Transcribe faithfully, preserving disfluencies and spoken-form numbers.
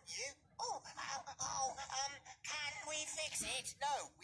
You? Oh, oh, oh, um, can we fix it? No,